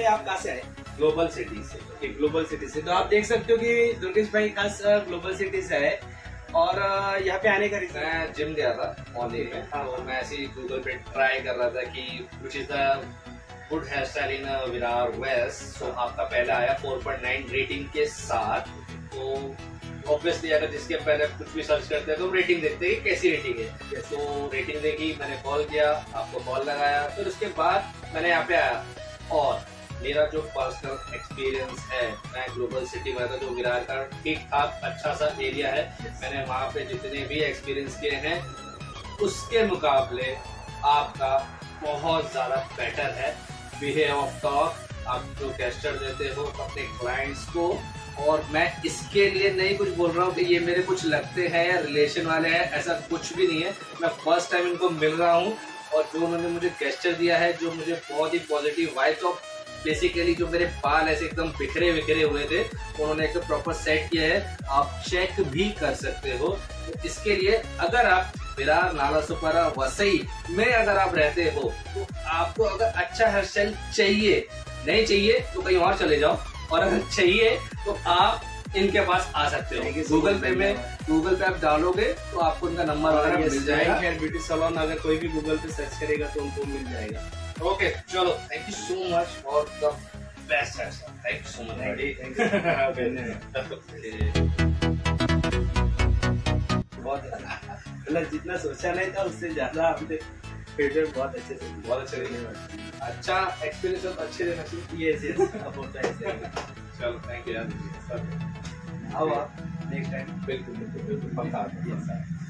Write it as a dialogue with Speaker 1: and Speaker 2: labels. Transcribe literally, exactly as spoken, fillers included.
Speaker 1: आप कहाँ से आए?
Speaker 2: ग्लोबल सिटी से।
Speaker 1: ओके, ग्लोबल सिटी से। तो आप देख सकते हो कि दुर्गेश भाई खास ग्लोबल सिटी से है और यहाँ पे आने का रीजन।
Speaker 2: मैं जिम गया था मॉर्निंग में,
Speaker 1: हाँ।
Speaker 2: और मैं ऐसे ही गूगल पे ट्राई कर रहा था कि which is the good hairstyle in Virar west. So आपका पहला आया फोर पॉइंट नाइन रेटिंग के साथ। तो ऑब्वियसली अगर जिसके पहले कुछ भी सर्च करते हैं तो रेटिंग देखते हैं कि कैसी रेटिंग है। तो रेटिंग देखी, मैंने कॉल किया, आपको कॉल लगाया, फिर उसके बाद मैंने यहाँ पे आया। और मेरा जो पर्सनल एक्सपीरियंस है, मैं ग्लोबल सिटी में था जो विरार का ठीक ठाक अच्छा सा एरिया है, मैंने वहाँ पे जितने भी एक्सपीरियंस किए हैं उसके मुकाबले आपका बहुत ज्यादा बेटर है। बिहेव ऑफ टॉक, आप जो गेस्चर देते हो अपने क्लाइंट्स को, और मैं इसके लिए नहीं कुछ बोल रहा हूँ कि ये मेरे कुछ लगते हैं या रिलेशन वाले हैं, ऐसा कुछ भी नहीं है। मैं फर्स्ट टाइम इनको मिल रहा हूँ और जो उन्होंने मुझे गेस्चर दिया है, जो मुझे बहुत ही पॉजिटिव वाइब्स ऑफ, बेसिकली जो मेरे बाल ऐसे एकदम बिखरे बिखरे हुए थे उन्होंने एक प्रॉपर सेट किया है। आप चेक भी कर सकते हो। तो इसके लिए अगर आप विरार, नालासोपारा, वसई में अगर आप रहते हो तो आपको अगर अच्छा हेयर स्टाइल चाहिए, नहीं चाहिए तो कहीं और चले जाओ, और अगर चाहिए तो आप इनके पास आ सकते हो। गूगल पे में गूगल पे आप डालोगे तो आपको उनका नंबर वगैरह मिल जाएगा।
Speaker 1: हेयर ब्यूटी सैलून अगर कोई भी गूगल पे सर्च करेगा तो उनको मिल जाएगा।
Speaker 2: ओके okay, चलो, thank you so much for the best hairstyle. Thank you so much.
Speaker 1: बहुत मतलब जितना सोचा नहीं था उससे ज्यादा आपने फीडबैक बहुत अच्छे से
Speaker 2: बहुत अच्छे देने अच्छा एक्सपीरियंस अच्छे देना चाहिए।
Speaker 1: यस यस अब होता है ऐसे।
Speaker 2: चलो, थैंक यू यार।
Speaker 1: आओ आप नेक्स्ट टाइम।
Speaker 2: बिल्कुल बिल्कुल बिल्कुल पक्का।